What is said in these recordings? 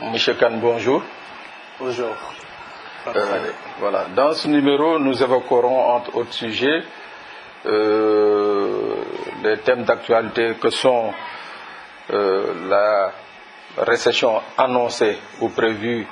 Monsieur Khan, bonjour. Bonjour. Voilà. Dans ce numéro, nous évoquerons entre autres sujets les thèmes d'actualité que sont la récession annoncée ou prévue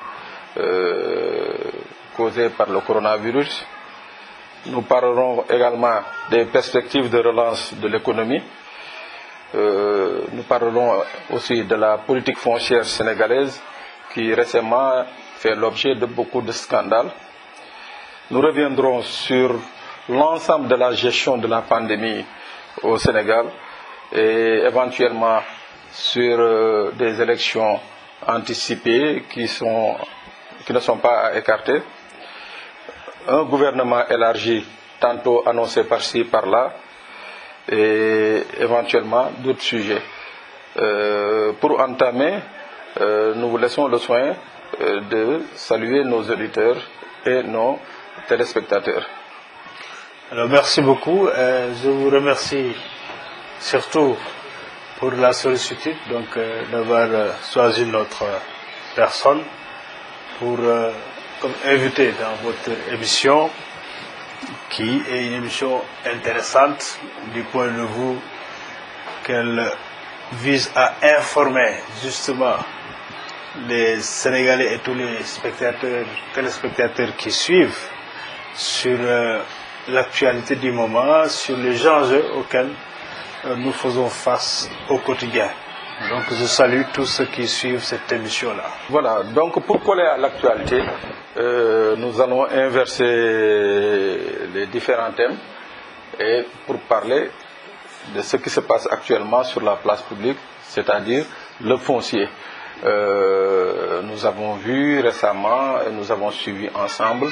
causée par le coronavirus. Nous parlerons également des perspectives de relance de l'économie. Nous parlerons aussi de la politique foncière sénégalaise qui récemment fait l'objet de beaucoup de scandales. Nous reviendrons sur l'ensemble de la gestion de la pandémie au Sénégal et éventuellement sur des élections anticipées qui ne sont pas à écarter. Un gouvernement élargi, tantôt annoncé par-ci, par-là, et éventuellement d'autres sujets. Pour entamer, nous vous laissons le soin de saluer nos auditeurs et nos téléspectateurs. Alors merci beaucoup. Je vous remercie surtout pour la sollicitude d'avoir choisi notre personne pour comme invité dans votre émission, qui est une émission intéressante du point de vue qu'elle vise à informer justement les Sénégalais et tous les téléspectateurs qui suivent sur l'actualité du moment, sur les enjeux auxquels nous faisons face au quotidien. Donc je salue tous ceux qui suivent cette émission-là. Voilà, donc pour coller à l'actualité, nous allons inverser les différents thèmes et pour parler de ce qui se passe actuellement sur la place publique, c'est-à-dire le foncier. Nous avons vu récemment et nous avons suivi ensemble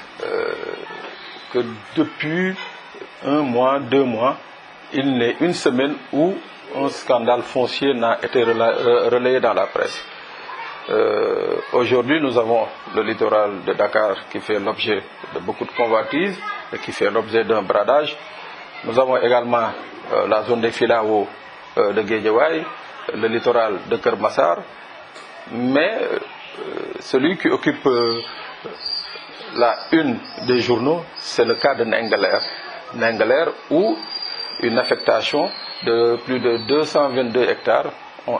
que depuis 1 mois, 2 mois, il n'est une semaine où un scandale foncier n'a été relayé dans la presse. Aujourd'hui, nous avons le littoral de Dakar qui fait l'objet de beaucoup de convoitises et qui fait l'objet d'un bradage. Nous avons également la zone des Filao de Guédiawaye, le littoral de Keur Massar. Mais celui qui occupe la une des journaux, c'est le cas de Nengeler. Nengeler, où une affectation de plus de 222 hectares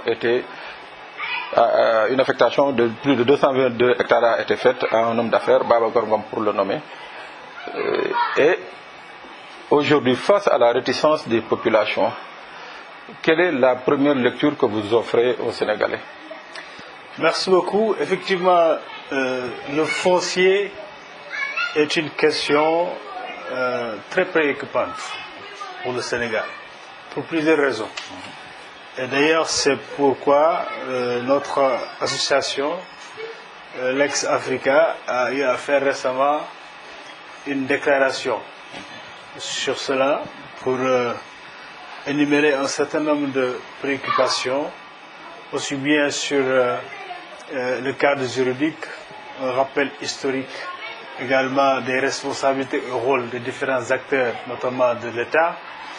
une affectation de plus de 222 hectares a été faite à un homme d'affaires, Babacar Ngom pour le nommer. Et aujourd'hui, face à la réticence des populations, quelle est la première lecture que vous offrez aux Sénégalais? Merci beaucoup. Effectivement, le foncier est une question très préoccupante pour le Sénégal, pour plusieurs raisons. Et d'ailleurs, c'est pourquoi notre association, Lex Africa, a eu à faire récemment une déclaration sur cela pour énumérer un certain nombre de préoccupations, aussi bien sur le cadre juridique, un rappel historique, également des responsabilités et rôles des différents acteurs, notamment de l'État,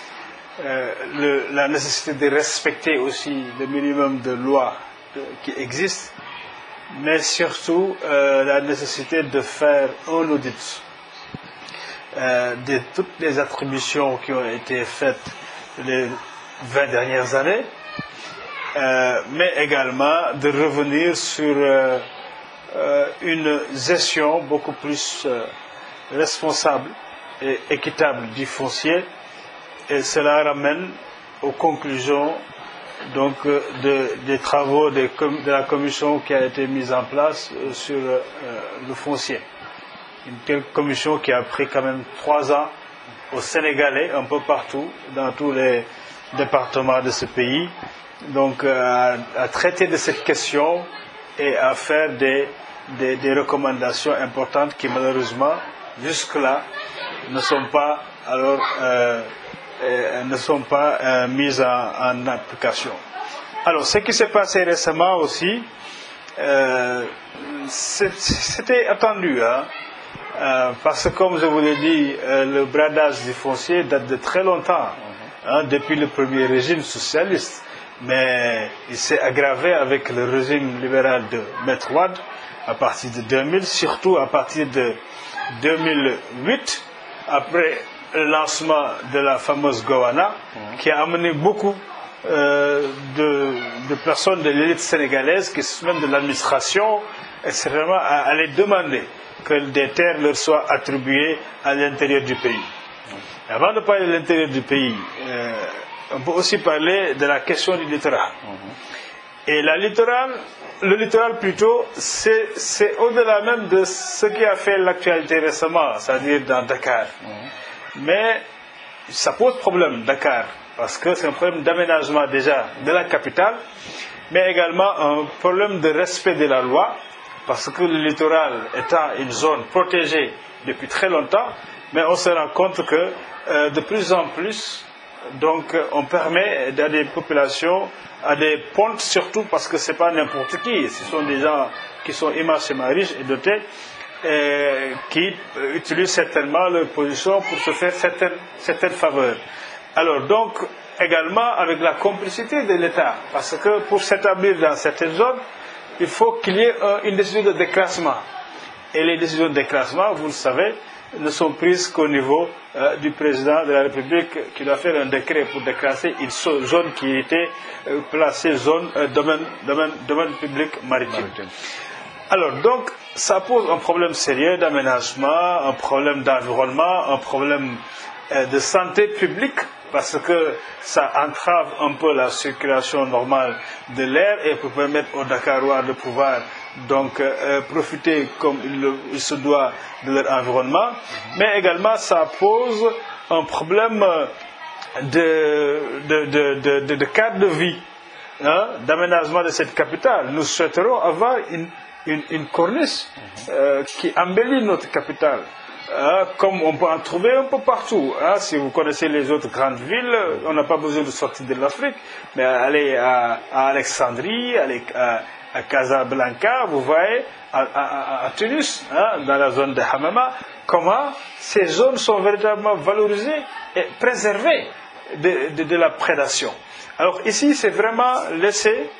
la nécessité de respecter aussi le minimum de lois qui existent, mais surtout la nécessité de faire un audit de toutes les attributions qui ont été faites les 20 dernières années, mais également de revenir sur une gestion beaucoup plus responsable et équitable du foncier, et cela ramène aux conclusions donc des travaux de la commission qui a été mise en place sur le foncier. Une telle commission qui a pris quand même 3 ans aux Sénégalais, un peu partout, dans tous les départements de ce pays, donc à traiter de cette question et à faire des recommandations importantes qui malheureusement jusque-là ne sont pas mises en application. Alors ce qui s'est passé récemment aussi, c'était attendu, parce que comme je vous l'ai dit, le bradage du foncier date de très longtemps, depuis le premier régime socialiste. mais il s'est aggravé avec le régime libéral de Maître Wade à partir de 2000, surtout à partir de 2008, après le lancement de la fameuse Gowana, qui a amené beaucoup de personnes de l'élite sénégalaise, qui sont même de l'administration, etc., à aller demander que des terres leur soient attribuées à l'intérieur du pays. Avant de parler de l'intérieur du pays, on peut aussi parler de la question du littoral. Et le littoral plutôt, c'est au-delà même de ce qui a fait l'actualité récemment, c'est-à-dire dans Dakar. Mais ça pose problème, Dakar, parce que c'est un problème d'aménagement déjà de la capitale, mais également un problème de respect de la loi, parce que le littoral étant une zone protégée depuis très longtemps, mais on se rend compte que de plus en plus, donc on permet à des populations, à des pontes surtout, parce que ce n'est pas n'importe qui, ce sont des gens qui sont immensément riches et dotés, qui utilisent certainement leur position pour se faire certaines faveurs. Alors donc, également avec la complicité de l'État, parce que pour s'établir dans certaines zones, il faut qu'il y ait une décision de déclassement. Et les décisions de déclassement, vous le savez, ne sont prises qu'au niveau du président de la République, qui doit faire un décret pour déclasser une zone qui était placée zone domaine public maritime. Alors donc, ça pose un problème sérieux d'aménagement, un problème d'environnement, un problème de santé publique, parce que ça entrave un peu la circulation normale de l'air et pour permettre aux Dakarois de pouvoir donc profiter comme il se doit de leur environnement, mais également ça pose un problème de cadre de vie, d'aménagement de cette capitale. Nous souhaiterons avoir une corniche qui embellit notre capitale, comme on peut en trouver un peu partout. Si vous connaissez les autres grandes villes, on n'a pas besoin de sortir de l'Afrique, mais aller à Alexandrie, aller à Casablanca, vous voyez, à Tunis, dans la zone de Hamama, comment ces zones sont véritablement valorisées et préservées de la prédation. Alors ici, c'est vraiment laisser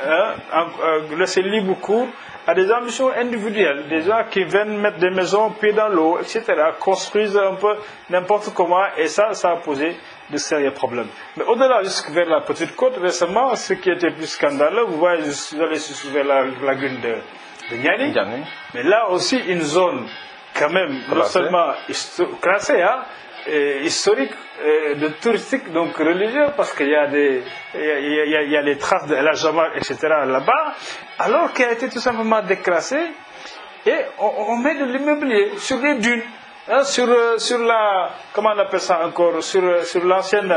libre cours à des ambitions individuelles, des gens qui viennent mettre des maisons pieds dans l'eau, etc., construisent un peu n'importe comment, et ça a posé de sérieux problèmes. Mais au-delà, jusque vers la petite côte, récemment, ce qui était plus scandaleux, vous voyez, je suis allé vers la lagune de Niani, mais là aussi une zone quand même non seulement classée, historique, de touristique, donc religieux, parce qu'il y a les traces de la Jamar, etc. là-bas, alors qu'elle a été tout simplement déclassée, et on met de l'immobilier sur les dunes, sur la, comment on appelle ça encore, sur l'ancienne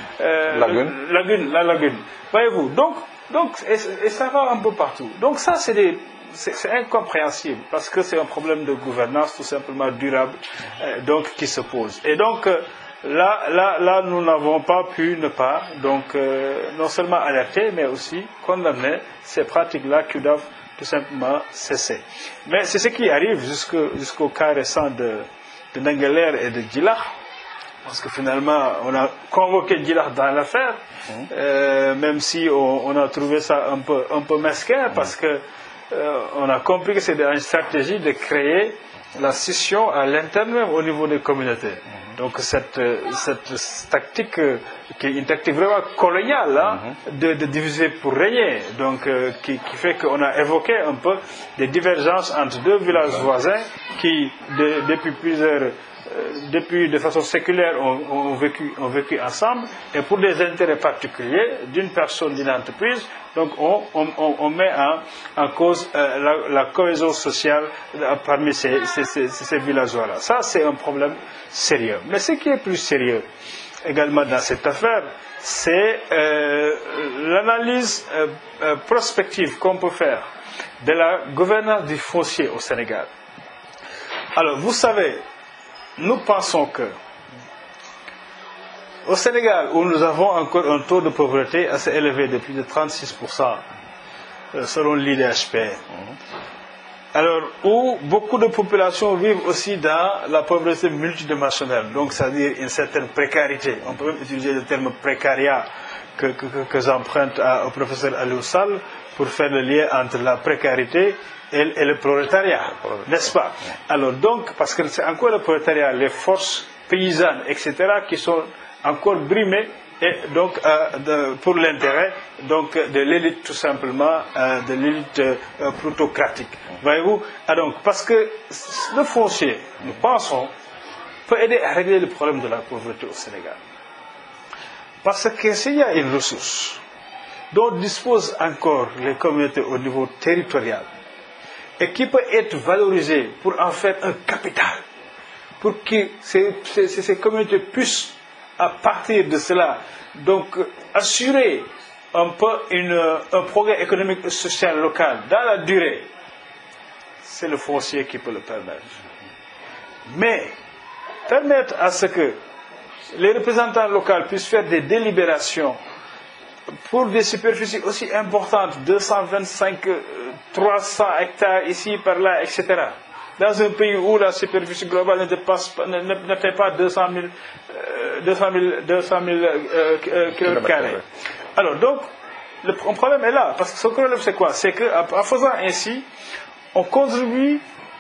lagune. Voyez-vous, donc et ça va un peu partout. Donc ça, c'est incompréhensible, parce que c'est un problème de gouvernance tout simplement durable, donc qui se pose. Et donc là, nous n'avons pas pu ne pas, donc non seulement alerter, mais aussi condamner ces pratiques-là qui doivent tout simplement cesser. Mais c'est ce qui arrive jusqu'au cas récent de Ndingler et de Djilakh, parce que finalement on a convoqué Djilakh dans l'affaire, même si on a trouvé ça un peu mesquin, parce que on a compris que c'est une stratégie de créer la scission à l'interne même au niveau des communautés. Donc cette tactique qui est une tactique vraiment coloniale, de diviser pour régner, donc qui fait qu'on a évoqué un peu des divergences entre deux villages voisins qui depuis de façon séculaire ont vécu ensemble, et pour des intérêts particuliers d'une personne, d'une entreprise, donc on met en cause la cohésion sociale parmi ces villageois-là. Ça, c'est un problème sérieux. Mais ce qui est plus sérieux également dans cette affaire, c'est l'analyse prospective qu'on peut faire de la gouvernance du foncier au Sénégal. Alors, vous savez, nous pensons que au Sénégal, où nous avons encore un taux de pauvreté assez élevé de plus de 36% selon l'IDHP, alors où beaucoup de populations vivent aussi dans la pauvreté multidimensionnelle, donc c'est-à-dire une certaine précarité, on peut même utiliser le terme précariat que j'emprunte au professeur Aliou Sall pour faire le lien entre la précarité et le prolétariat, n'est-ce pas? Alors donc, parce que c'est encore le prolétariat, les forces paysannes, etc., qui sont encore brimées, et donc pour l'intérêt donc de l'élite tout simplement, de l'élite plutocratique. Voyez-vous? Donc parce que le foncier, nous pensons, peut aider à régler le problème de la pauvreté au Sénégal. Parce que s'il y a une ressource dont disposent encore les communautés au niveau territorial et qui peut être valorisée pour en faire un capital, pour que ces communautés puissent, à partir de cela, donc assurer un peu un progrès économique et social local dans la durée, c'est le foncier qui peut le permettre. Mais permettre à ce que les représentants locaux puissent faire des délibérations pour des superficies aussi importantes, 225, 300 hectares ici, par là, etc. Dans un pays où la superficie globale n'atteint pas 200 000 km². Alors donc, le problème est là, parce que ce problème c'est quoi? C'est qu'en faisant ainsi, on contribue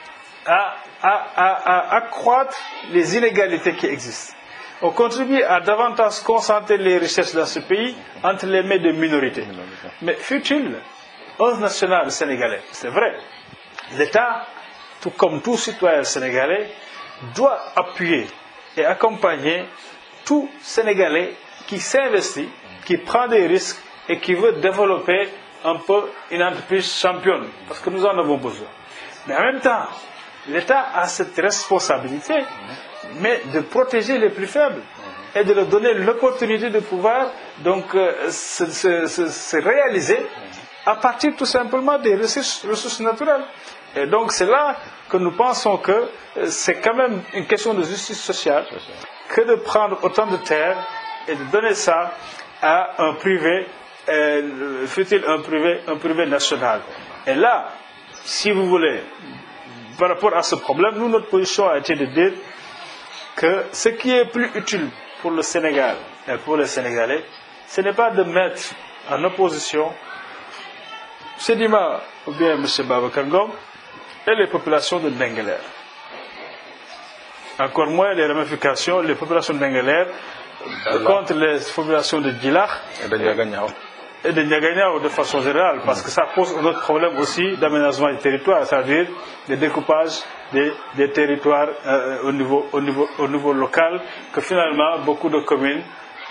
à accroître les inégalités qui existent. On contribue à davantage concentrer les richesses dans ce pays entre les mains de minorités. Mais fut-il un national sénégalais? C'est vrai. L'État, tout comme tout citoyen sénégalais, doit appuyer et accompagner tout Sénégalais qui s'investit, qui prend des risques et qui veut développer un peu une entreprise championne, parce que nous en avons besoin. Mais en même temps, l'État a cette responsabilité, mais de protéger les plus faibles et de leur donner l'opportunité de pouvoir donc se réaliser à partir tout simplement des ressources naturelles. Et donc c'est là que nous pensons que c'est quand même une question de justice sociale que de prendre autant de terres et de donner ça à un privé, fut-il un privé national. Et là, si vous voulez, par rapport à ce problème, nous, notre position a été de dire que ce qui est plus utile pour le Sénégal et pour les Sénégalais, ce n'est pas de mettre en opposition Sedima ou bien M. Babacar Ngom et les populations de Ndingler. Encore moins les ramifications, les populations de Ndingler contre les populations de Djilakh et de Ndiaganyao de façon générale, parce que ça pose un autre problème aussi d'aménagement du territoire, c'est-à-dire le découpage des territoires au niveau local, que finalement beaucoup de communes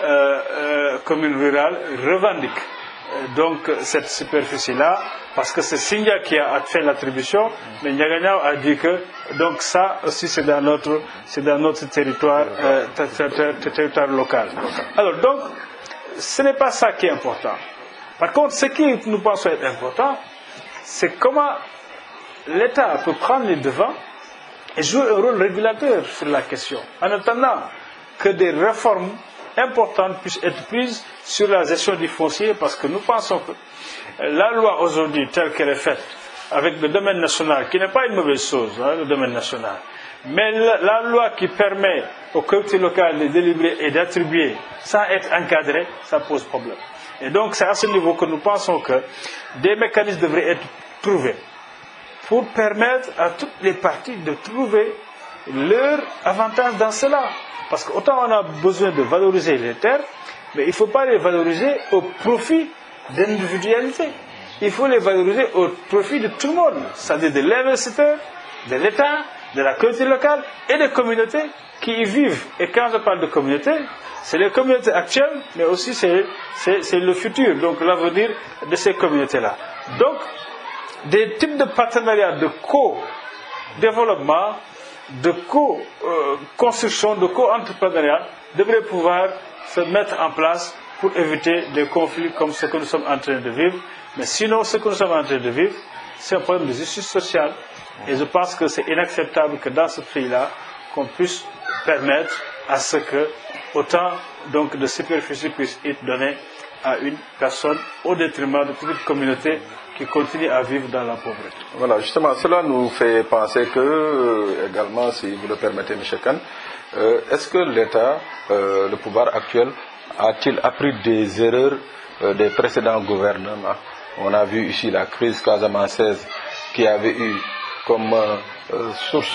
rurales revendiquent. Donc cette superficie-là, parce que c'est Sindia qui a fait l'attribution, mais Ndiaganyao a dit que donc ça aussi c'est dans notre territoire, territoire local. Alors donc, ce n'est pas ça qui est important. Par contre, ce qui nous pensons être important, c'est comment l'État peut prendre les devants et jouer un rôle régulateur sur la question, en attendant que des réformes importantes puissent être prises sur la gestion du foncier, parce que nous pensons que la loi aujourd'hui telle qu'elle est faite, avec le domaine national, qui n'est pas une mauvaise chose, le domaine national, mais la loi qui permet aux collectivités locales de délibérer et d'attribuer sans être encadré, ça pose problème. Et donc c'est à ce niveau que nous pensons que des mécanismes devraient être trouvés pour permettre à toutes les parties de trouver leur avantage dans cela. Parce qu'autant on a besoin de valoriser les terres, mais il ne faut pas les valoriser au profit d'individualité. Il faut les valoriser au profit de tout le monde, c'est-à-dire de l'investisseur, de l'État, de la collectivité locale et des communautés qui y vivent. Et quand je parle de communautés, c'est les communautés actuelles, mais aussi c'est le futur, donc l'avenir de ces communautés-là. Donc, des types de partenariats de co-développement, de co-construction, de co-entrepreneuriat devraient pouvoir se mettre en place pour éviter des conflits comme ce que nous sommes en train de vivre. Mais sinon, ce que nous sommes en train de vivre, c'est un problème de justice sociale. Et je pense que c'est inacceptable que dans ce pays-là, qu'on puisse permettre à ce que autant donc de superficie puisse être donnée à une personne au détriment de toute une communauté qui continue à vivre dans la pauvreté. Voilà, justement, cela nous fait penser que, également, si vous le permettez, M. Khan, est-ce que l'État, le pouvoir actuel, a-t-il appris des erreurs des précédents gouvernements? On a vu ici la crise casamançaise qui avait eu comme source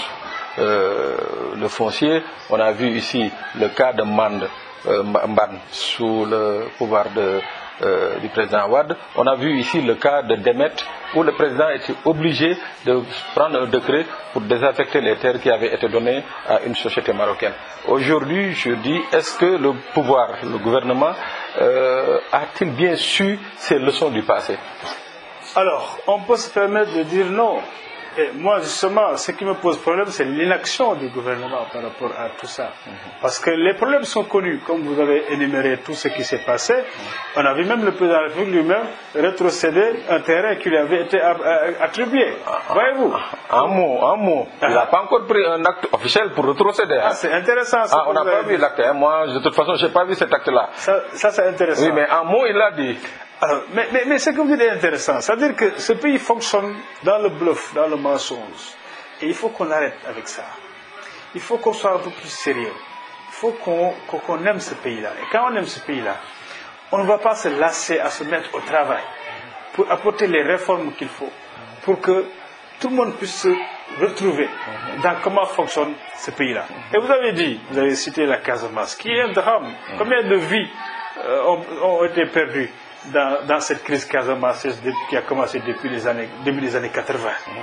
le foncier. On a vu ici le cas de Mban sous le pouvoir du président Wade. On a vu ici le cas de Demet où le président était obligé de prendre un décret pour désaffecter les terres qui avaient été données à une société marocaine. Aujourd'hui, je dis, est-ce que le pouvoir, le gouvernement, a-t-il bien su ces leçons du passé? Alors, on peut se permettre de dire non. Et moi, justement, ce qui me pose problème, c'est l'inaction du gouvernement par rapport à tout ça. Parce que les problèmes sont connus, comme vous avez énuméré tout ce qui s'est passé. On a vu même le président de la République lui-même rétrocéder un terrain qui lui avait été attribué. Voyez-vous? Un mot. Il n'a pas encore pris un acte officiel pour rétrocéder. C'est intéressant. On n'a pas vu l'acte. Moi, de toute façon, je n'ai pas vu cet acte-là. Ça c'est intéressant. Oui, mais un mot, il l'a dit. Alors, mais ce que vous dites est intéressant. C'est-à-dire que ce pays fonctionne dans le bluff, dans le mensonge. Et il faut qu'on arrête avec ça. Il faut qu'on soit un peu plus sérieux. Il faut qu'on aime ce pays-là. Et quand on aime ce pays-là, on ne va pas se lasser à se mettre au travail pour apporter les réformes qu'il faut pour que tout le monde puisse se retrouver dans comment fonctionne ce pays-là. Et vous avez cité la Casamance, qui est un drame. Combien de vies ont été perdues dans cette crise casamançaise qui a commencé depuis début des années 80.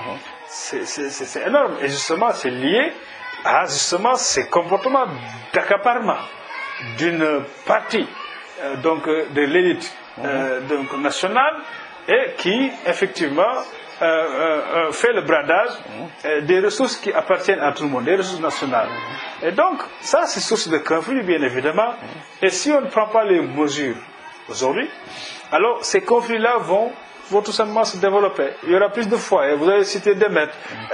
C'est énorme. Et justement, c'est lié à justement ces comportements d'accaparement d'une partie de l'élite nationale et qui, effectivement, fait le bradage des ressources qui appartiennent à tout le monde, des ressources nationales. Et donc, ça, c'est source de conflit, bien évidemment. Et si on ne prend pas les mesures aujourd'hui, alors ces conflits-là vont tout simplement se développer. Il y aura plus de foyers. Vous avez cité Demet,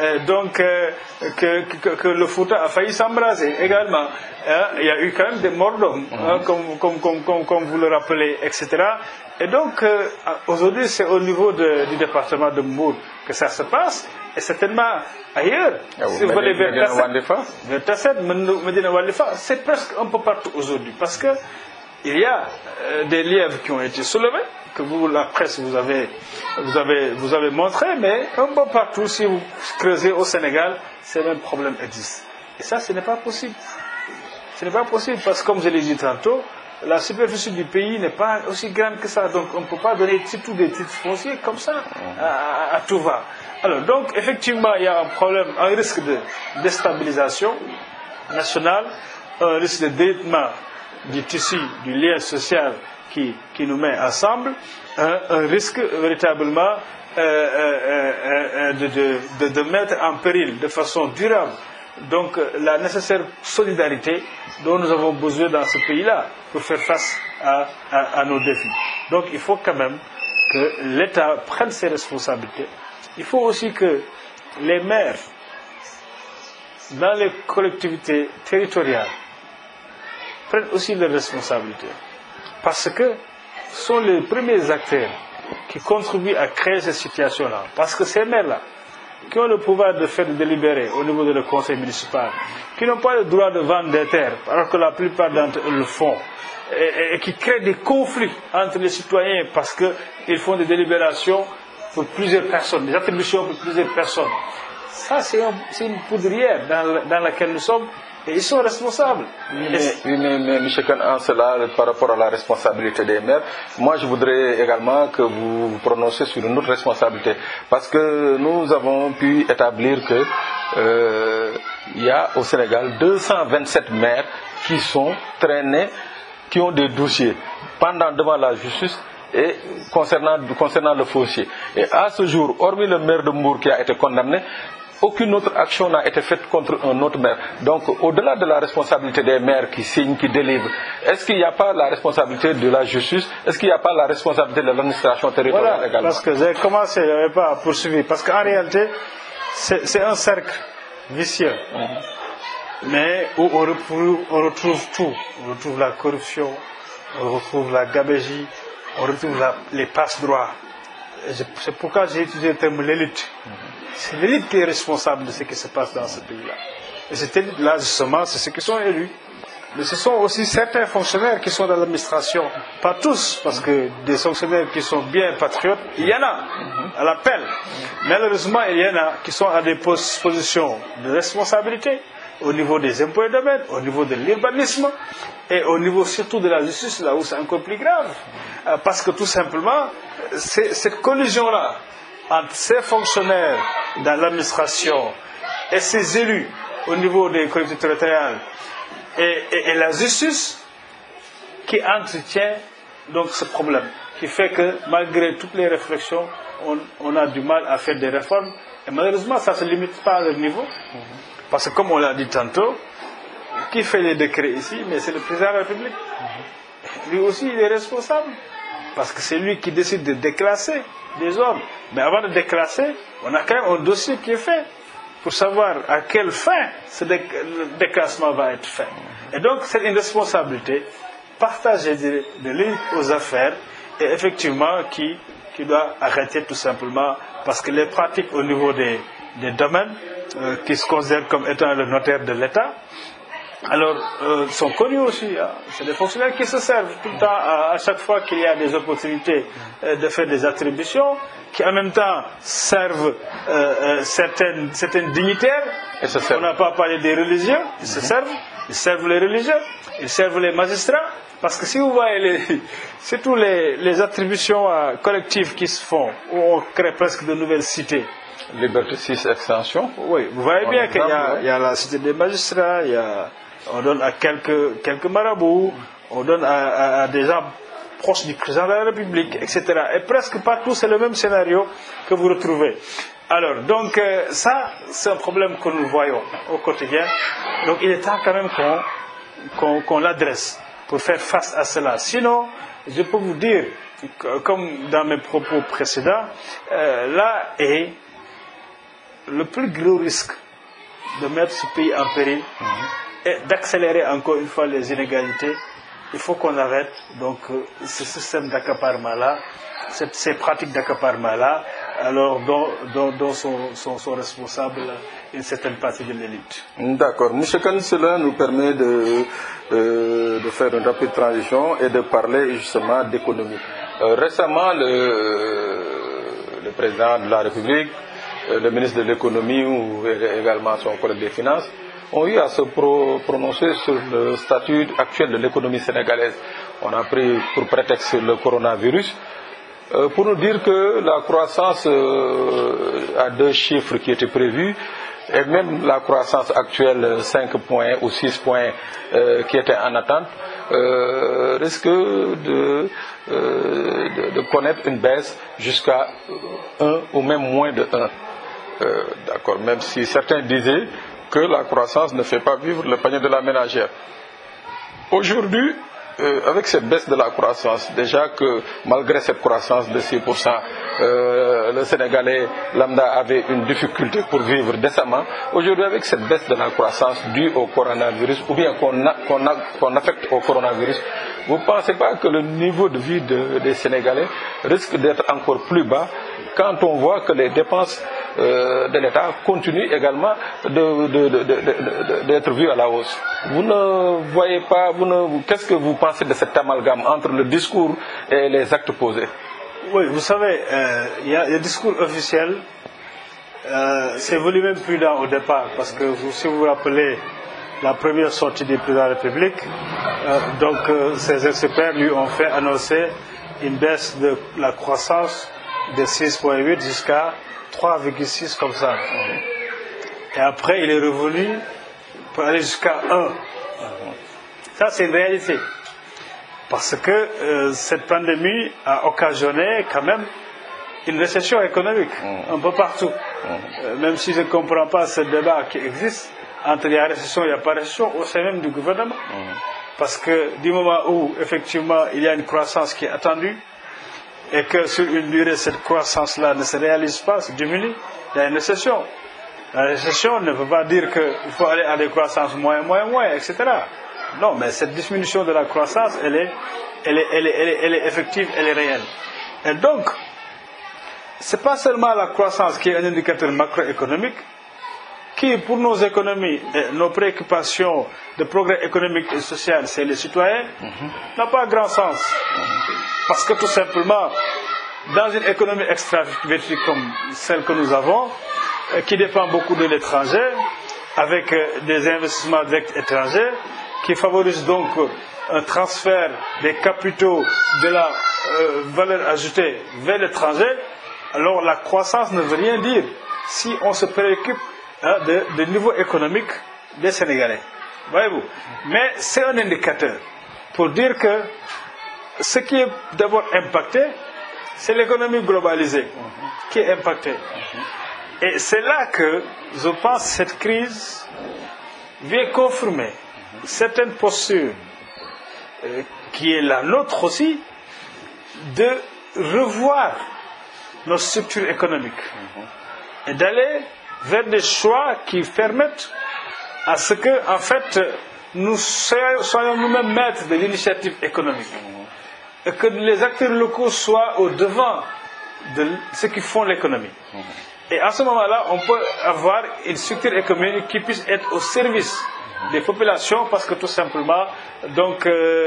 que le Fouta a failli s'embraser également. Il y a eu quand même des morts d'hommes, comme vous le rappelez, etc. Et donc, aujourd'hui, c'est au niveau du département de Mbour que ça se passe, et certainement ailleurs. Si vous allez vers Tasset, Medina Walifa, c'est presque un peu partout aujourd'hui, parce que il y a des lièvres qui ont été soulevés, que vous, la presse, vous avez montré, mais un peu partout, si vous creusez au Sénégal, ces mêmes problèmes existent. Et ça, ce n'est pas possible. Ce n'est pas possible parce que, comme je l'ai dit tantôt, la superficie du pays n'est pas aussi grande que ça. Donc, on ne peut pas donner tous des titres fonciers comme ça à tout va. Alors, donc, effectivement, il y a un problème, un risque de déstabilisation nationale, un risque de délitement du tissu, du lien social qui nous met ensemble, un risque véritablement de mettre en péril de façon durable donc la nécessaire solidarité dont nous avons besoin dans ce pays-là pour faire face à nos défis. Donc il faut quand même que l'État prenne ses responsabilités. Il faut aussi que les maires dans les collectivités territoriales prennent aussi leurs responsabilités. Parce que ce sont les premiers acteurs qui contribuent à créer cette situation-là. Parce que ces maires-là, qui ont le pouvoir de faire délibérer au niveau de le conseil municipal, qui n'ont pas le droit de vendre des terres, alors que la plupart d'entre eux le font, et qui créent des conflits entre les citoyens parce qu'ils font des délibérations pour plusieurs personnes, des attributions pour plusieurs personnes. Ça, c'est une poudrière dans laquelle nous sommes. Et ils sont responsables. Mais M. Khan, en cela, par rapport à la responsabilité des maires, moi je voudrais également que vous vous prononciez sur une autre responsabilité. Parce que nous avons pu établir que il y a au Sénégal 227 maires qui sont traînés, qui ont des dossiers pendant devant la justice et concernant le foncier. Et à ce jour, hormis le maire de Mbour qui a été condamné, aucune autre action n'a été faite contre un autre maire. Donc, au-delà de la responsabilité des maires qui signent, qui délivrent, est-ce qu'il n'y a pas la responsabilité de la justice? Est-ce qu'il n'y a pas la responsabilité de l'administration territoriale également? Parce que j'ai commencé, je n'avais pas poursuivi. Parce qu'en réalité, c'est un cercle vicieux. Mais où on retrouve tout. On retrouve la corruption, on retrouve la gabegie, on retrouve les passe-droits. C'est pourquoi j'ai utilisé le terme l'élite. C'est l'élite qui est responsable de ce qui se passe dans ce pays-là. Et cette élite-là, justement, c'est ceux qui sont élus. Mais ce sont aussi certains fonctionnaires qui sont dans l'administration, pas tous, parce que des fonctionnaires qui sont bien patriotes, il y en a, à l'appel. Malheureusement, il y en a qui sont à des positions de responsabilité, au niveau des impôts et domaines, au niveau de l'urbanisme, et au niveau surtout de la justice, là où c'est encore plus grave. Parce que tout simplement, c'est cette collision-là, entre ces fonctionnaires dans l'administration et ces élus au niveau des collectivités territoriales, et la justice qui entretient donc ce problème, qui fait que malgré toutes les réflexions, on a du mal à faire des réformes. Et malheureusement, ça ne se limite pas à leur niveau. Parce que comme on l'a dit tantôt, qui fait les décrets ici? Mais c'est le président de la République. Lui aussi, il est responsable. Parce que c'est lui qui décide de déclasser des hommes. Mais avant de déclasser, on a quand même un dossier qui est fait pour savoir à quelle fin ce déclassement va être fait. Et donc, c'est une responsabilité partagée de l'élite aux affaires et effectivement qui doit arrêter tout simplement parce que les pratiques au niveau des domaines qui se considèrent comme étant le notaire de l'État, alors sont connus aussi. Hein. C'est des fonctionnaires qui se servent tout le temps à chaque fois qu'il y a des opportunités de faire des attributions, qui en même temps servent certains dignitaires. On n'a pas parlé des religieux, ils se servent, ils servent les religieux, ils servent les magistrats. Parce que si vous voyez surtout les attributions collectives qui se font, où on crée presque de nouvelles cités. Liberté 6 extension. Oui, vous voyez bien qu'il y a la cité des magistrats, on donne à quelques marabouts, on donne à des gens proches du président de la République, etc. Et presque partout, c'est le même scénario que vous retrouvez. Alors, donc, ça, c'est un problème que nous voyons au quotidien. Donc, il est temps quand même qu'on l'adresse pour faire face à cela. Sinon, je peux vous dire, comme dans mes propos précédents, là est le plus gros risque de mettre ce pays en péril et d'accélérer encore une fois les inégalités. Il faut qu'on arrête donc ce système d'accaparement-là, ces pratiques d'accaparement-là, alors dont sont responsables une certaine partie de l'élite. D'accord. M. Kane, cela nous permet de faire une rapide transition et de parler justement d'économie. Récemment, le président de la République, le ministre de l'économie ou également son collègue des finances ont eu à se prononcer sur le statut actuel de l'économie sénégalaise. On a pris pour prétexte le coronavirus pour nous dire que la croissance à 2 chiffres qui étaient prévus et même la croissance actuelle 5 points ou 6 points qui était en attente risque de connaître une baisse jusqu'à 1 ou même moins de 1. D'accord, même si certains disaient que la croissance ne fait pas vivre le panier de la ménagère. Aujourd'hui, avec cette baisse de la croissance, déjà que malgré cette croissance de 6%, le Sénégalais lambda avait une difficulté pour vivre décemment. Aujourd'hui, avec cette baisse de la croissance due au coronavirus, ou bien qu'on affecte au coronavirus, vous ne pensez pas que le niveau de vie des Sénégalais risque d'être encore plus bas quand on voit que les dépenses de l'État continuent également d'être vues à la hausse? Vous ne voyez pas, qu'est-ce que vous pensez de cet amalgame entre le discours et les actes posés? Oui, vous savez, il y a le discours officiel, c'est voulu même prudent au départ, parce que si vous vous rappelez la première sortie du président de la République, ces experts lui ont fait annoncer une baisse de la croissance de 6,8 jusqu'à 3,6 comme ça. Et après, il est revenu pour aller jusqu'à 1. Ça, c'est une réalité. Parce que cette pandémie a occasionné quand même une récession économique un peu partout. Même si je ne comprends pas ce débat qui existe entre il y a récession et il n'y a pas récession au sein même du gouvernement. Parce que du moment où effectivement il y a une croissance qui est attendue et que sur une durée cette croissance-là ne se réalise pas, se diminue, il y a une récession. La récession ne veut pas dire qu'il faut aller à des croissances moins, etc. Non, mais cette diminution de la croissance, elle est effective, elle est réelle. Et donc, ce n'est pas seulement la croissance qui est un indicateur macroéconomique qui, pour nos économies, nos préoccupations de progrès économique et social, c'est les citoyens, n'a pas grand sens. Parce que tout simplement, dans une économie extravertie comme celle que nous avons, qui dépend beaucoup de l'étranger, avec des investissements directs étrangers, qui favorisent donc un transfert des capitaux de la valeur ajoutée vers l'étranger, alors la croissance ne veut rien dire si on se préoccupe du niveau économique des Sénégalais. Voyez-vous. Mais c'est un indicateur pour dire que ce qui est d'abord impacté, c'est l'économie globalisée qui est impactée. Et c'est là que, je pense, cette crise vient confirmer certaines postures qui est la nôtre aussi, de revoir nos structures économiques et d'aller vers des choix qui permettent à ce que, en fait, nous soyons nous-mêmes maîtres de l'initiative économique et que les acteurs locaux soient au devant de ce qui font l'économie. Et à ce moment-là, on peut avoir une structure économique qui puisse être au service des populations, parce que tout simplement, donc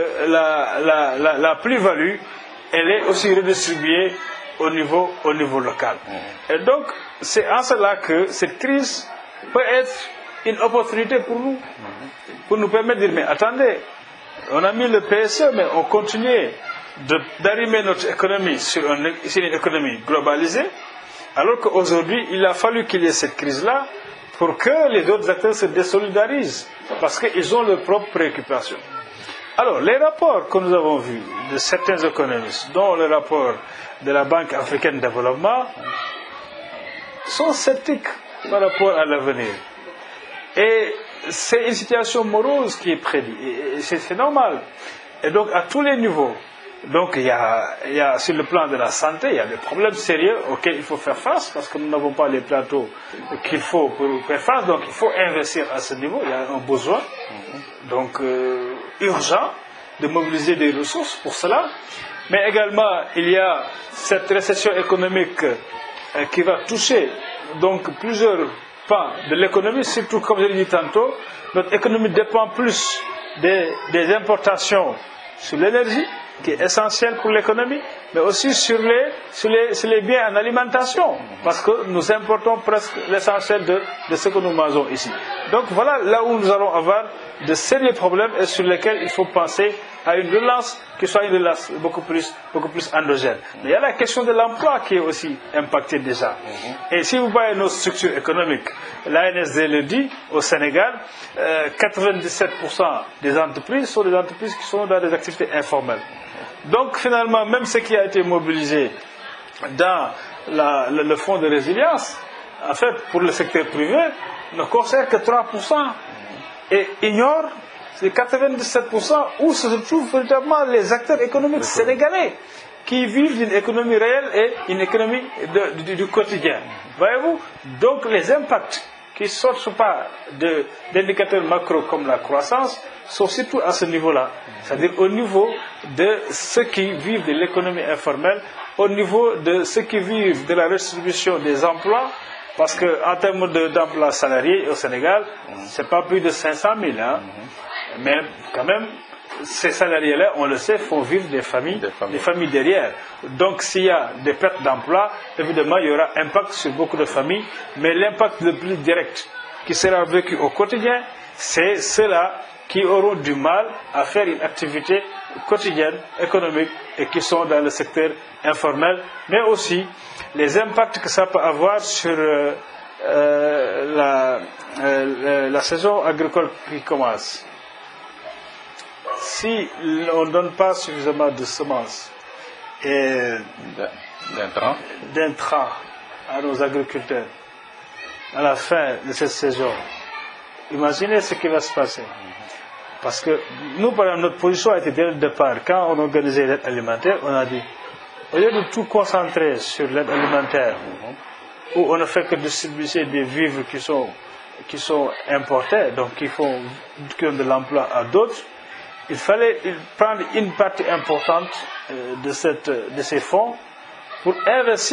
la plus-value, elle est aussi redistribuée au niveau local. Et donc, c'est en cela que cette crise peut être une opportunité pour nous permettre de dire, mais attendez, on a mis le PSE, mais on continue d'arrimer notre économie sur une économie globalisée, alors qu'aujourd'hui, il a fallu qu'il y ait cette crise-là pour que les autres acteurs se désolidarisent, parce qu'ils ont leurs propres préoccupations. Alors, les rapports que nous avons vus de certains économistes, dont le rapport de la Banque africaine de développement, sont sceptiques par rapport à l'avenir. Et c'est une situation morose qui est prédite, et c'est normal. Et donc, à tous les niveaux, donc il y a sur le plan de la santé, il y a des problèmes sérieux auxquels il faut faire face, parce que nous n'avons pas les plateaux qu'il faut pour faire face, donc il faut investir à ce niveau, il y a un besoin donc urgent de mobiliser des ressources pour cela, mais également il y a cette récession économique qui va toucher donc plusieurs pans de l'économie, surtout comme je l'ai dit tantôt, notre économie dépend plus des importations sur l'énergie, qui est essentiel pour l'économie, mais aussi sur les biens en alimentation, parce que nous importons presque l'essentiel de ce que nous mangeons ici. Donc voilà là où nous allons avoir de sérieux problèmes et sur lesquels il faut penser à une relance qui soit une relance beaucoup plus endogène. Mais il y a la question de l'emploi qui est aussi impactée déjà. Et si vous voyez nos structures économiques, l'ANSD le dit, au Sénégal, 97% des entreprises sont des entreprises qui sont dans des activités informelles. Donc finalement, même ce qui a été mobilisé dans le fonds de résilience, en fait, pour le secteur privé, ne concerne que 3% et ignore les 97% où se trouvent véritablement les acteurs économiques sénégalais qui vivent d'une économie réelle et une économie du quotidien. Voyez-vous? Donc les impacts qui ne sortent pas d'indicateurs macro comme la croissance sont surtout à ce niveau-là, c'est-à-dire au niveau de ceux qui vivent de l'économie informelle, au niveau de ceux qui vivent de la redistribution des emplois, parce qu'en termes d'emplois salariés au Sénégal, ce n'est pas plus de 500 000, hein, mais quand même, ces salariés-là, on le sait, font vivre des familles derrière. Donc s'il y a des pertes d'emploi, évidemment, il y aura impact sur beaucoup de familles, mais l'impact le plus direct qui sera vécu au quotidien, c'est ceux-là qui auront du mal à faire une activité quotidienne, économique, et qui sont dans le secteur informel, mais aussi les impacts que ça peut avoir sur la saison agricole qui commence. Si on ne donne pas suffisamment de semences et d'intrants à nos agriculteurs à la fin de cette saison, imaginez ce qui va se passer. Parce que nous, par exemple, notre position a été dès le départ, quand on organisait l'aide alimentaire, on a dit, au lieu de tout concentrer sur l'aide alimentaire, où on ne fait que distribuer des vivres qui sont importés, donc qui ont de l'emploi à d'autres, il fallait prendre une partie importante de ces fonds pour investir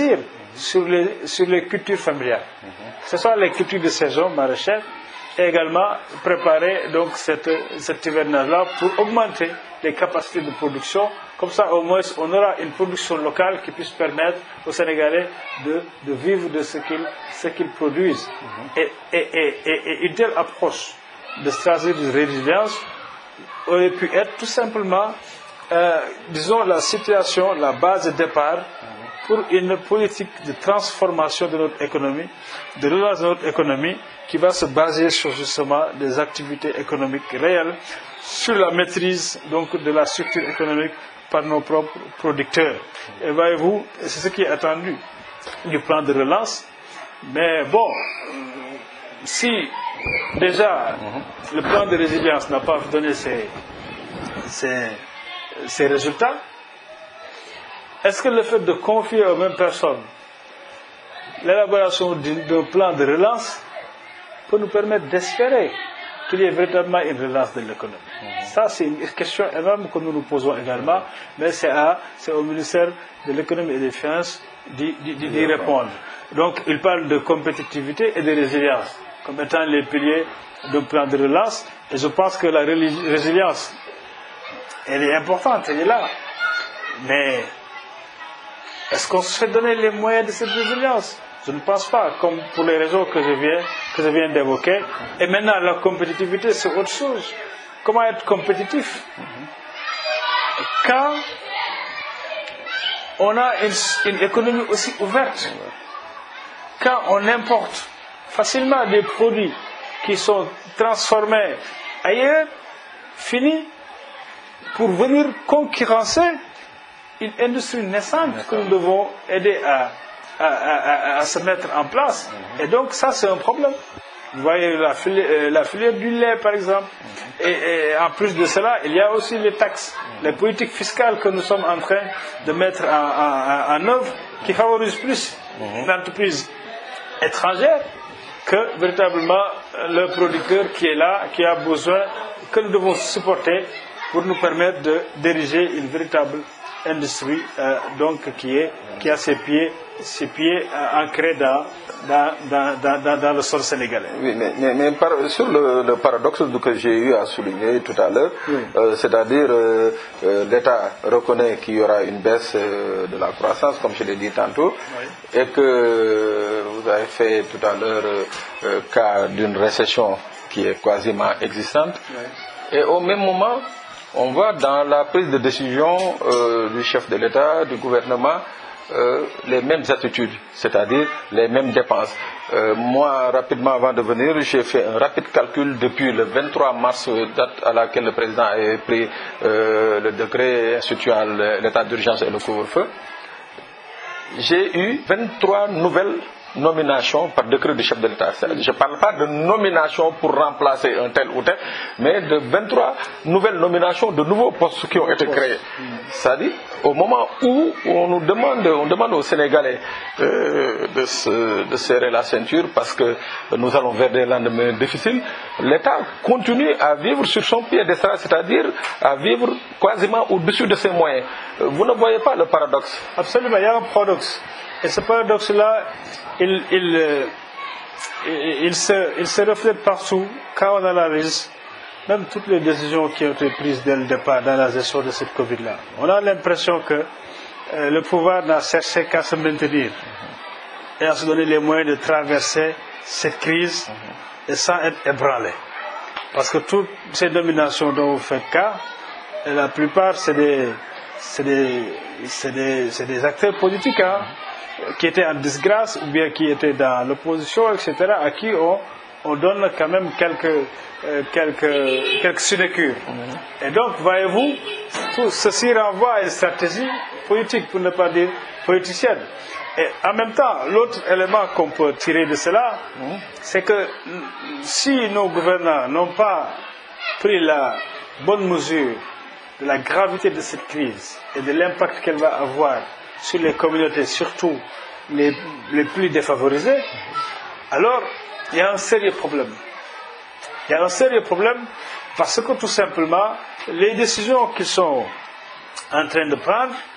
sur les cultures familiales. Ce sont les cultures de saison maraîchères et également préparer donc cet hivernage-là pour augmenter les capacités de production. Comme ça, au moins, on aura une production locale qui puisse permettre aux Sénégalais de vivre de ce qu'ils produisent. Et une telle approche de stratégie de résilience aurait pu être tout simplement, disons, la situation, la base de départ pour une politique de transformation de notre économie, de relance de notre économie, qui va se baser sur justement des activités économiques réelles, sur la maîtrise donc de la structure économique par nos propres producteurs. Et voyez-vous, c'est ce qui est attendu du plan de relance. Mais bon, si déjà le plan de résilience n'a pas donné ses résultats, est-ce que le fait de confier aux mêmes personnes l'élaboration d'un plan de relance peut nous permettre d'espérer qu'il y ait véritablement une relance de l'économie? Ça, c'est une question énorme que nous nous posons également, mais c'est au ministère de l'économie et des finances d'y répondre. Donc, il parle de compétitivité et de résilience comme étant les piliers d'un plan de relance, et je pense que la résilience, elle est importante, elle est là. Mais est-ce qu'on se fait donner les moyens de cette résilience? Je ne pense pas, comme pour les raisons que je viens d'évoquer. Et maintenant, la compétitivité, c'est autre chose. Comment être compétitif? Quand on a une économie aussi ouverte, quand on importe facilement des produits qui sont transformés ailleurs, finis, pour venir concurrencer une industrie naissante que nous devons aider à se mettre en place. Et donc ça, c'est un problème. Vous voyez la filière du lait, par exemple. Et en plus de cela, il y a aussi les taxes, les politiques fiscales que nous sommes en train de mettre en œuvre, qui favorisent plus l'entreprise étrangère que véritablement le producteur qui est là, qui a besoin, que nous devons supporter pour nous permettre de diriger une véritable industrie donc qui a ses pieds ancrés dans le sol sénégalais. Oui, mais sur le paradoxe que j'ai eu à souligner tout à l'heure, c'est-à-dire l'État reconnaît qu'il y aura une baisse de la croissance, comme je l'ai dit tantôt, et que vous avez fait tout à l'heure cas d'une récession qui est quasiment existante, et au même moment, on voit dans la prise de décision du chef de l'État, du gouvernement, les mêmes attitudes, c'est-à-dire les mêmes dépenses. Moi, rapidement avant de venir, j'ai fait un rapide calcul depuis le 23 mars, date à laquelle le président avait pris le décret instituant l'état d'urgence et le couvre-feu. J'ai eu 23 nouvelles nominations par décret du chef de l'État. Je ne parle pas de nomination pour remplacer un tel ou tel, mais de 23 nouvelles nominations de nouveaux postes qui ont été créés. C'est-à-dire, au moment où on demande aux Sénégalais de serrer la ceinture parce que nous allons vers des lendemains difficiles, l'État continue à vivre sur son piédestal, c'est-à-dire à vivre quasiment au-dessus de ses moyens. Vous ne voyez pas le paradoxe? Absolument, il y a un paradoxe. Et ce paradoxe-là, il se reflète partout quand on analyse même toutes les décisions qui ont été prises dès le départ dans la gestion de cette Covid-là. On a l'impression que le pouvoir n'a cherché qu'à se maintenir et à se donner les moyens de traverser cette crise et sans être ébranlé. Parce que toutes ces nominations dont vous faites cas, la plupart c'est des acteurs politiques, qui étaient en disgrâce ou bien qui étaient dans l'opposition, etc., à qui on donne quand même quelques sinecures. Et donc, voyez-vous, tout ceci renvoie à une stratégie politique, pour ne pas dire politicienne. Et en même temps, l'autre élément qu'on peut tirer de cela, c'est que si nos gouvernants n'ont pas pris la bonne mesure de la gravité de cette crise et de l'impact qu'elle va avoir sur les communautés, surtout les plus défavorisées, alors il y a un sérieux problème. Il y a un sérieux problème parce que tout simplement, les décisions qu'ils sont en train de prendre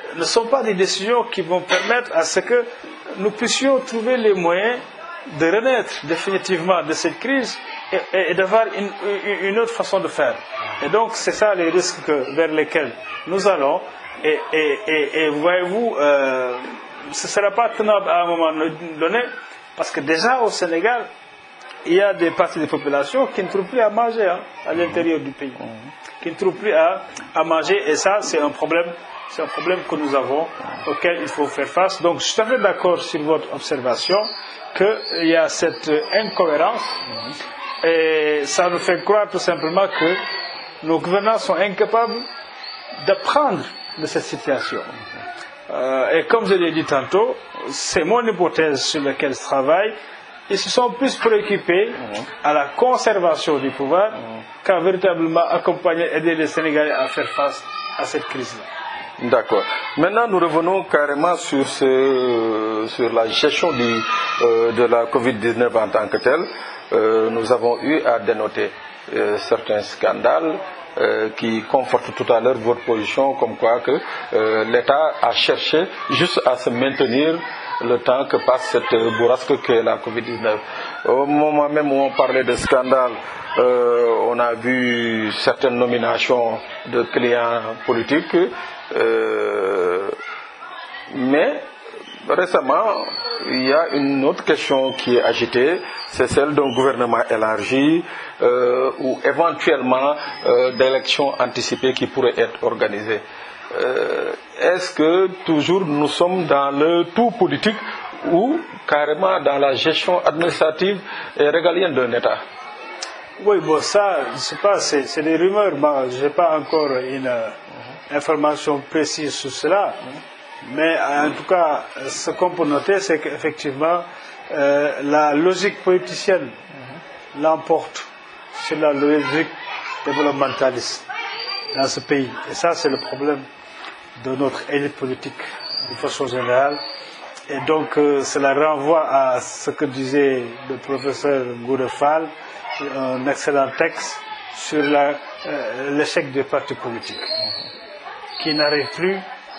ne sont pas des décisions qui vont permettre à ce que nous puissions trouver les moyens de renaître définitivement de cette crise et d'avoir une autre façon de faire. Et donc, c'est ça les risques vers lesquels nous allons. Et voyez-vous, ce ne sera pas tenable à un moment donné, parce que déjà au Sénégal, il y a des parties des populations qui ne trouvent plus à manger à l'intérieur du pays, qui ne trouvent plus à manger, et ça, c'est un problème que nous avons, auquel il faut faire face. Donc, je suis tout à fait d'accord sur votre observation qu'il y a cette incohérence, et ça nous fait croire tout simplement que nos gouvernants sont incapables d'apprendre de cette situation. Et comme je l'ai dit tantôt, c'est mon hypothèse sur laquelle je travaille. Ils se sont plus préoccupés à la conservation du pouvoir qu'à véritablement accompagner, aider les Sénégalais à faire face à cette crise-là. D'accord. Maintenant, nous revenons carrément sur la gestion de la Covid-19 en tant que telle. Nous avons eu à dénoter certains scandales qui confortent tout à l'heure votre position, comme quoi que l'État a cherché juste à se maintenir le temps que passe cette bourrasque qu'est la Covid-19. Au moment même où on parlait de scandale, on a vu certaines nominations de clients politiques, mais récemment, il y a une autre question qui est agitée, c'est celle d'un gouvernement élargi ou éventuellement d'élections anticipées qui pourraient être organisées. Est-ce que toujours nous sommes dans le tout politique ou carrément dans la gestion administrative et régalienne d'un État? Oui, bon, ça, je sais pas, c'est des rumeurs. Je n'ai pas encore une information précise sur cela. Mais en tout cas, ce qu'on peut noter, c'est qu'effectivement, la logique politicienne l'emporte sur la logique développementaliste dans ce pays. Et ça, c'est le problème de notre élite politique, de façon générale. Et donc, cela renvoie à ce que disait le professeur Gourefal, un excellent texte sur l'échec des partis politiques, qui n'arrivent plus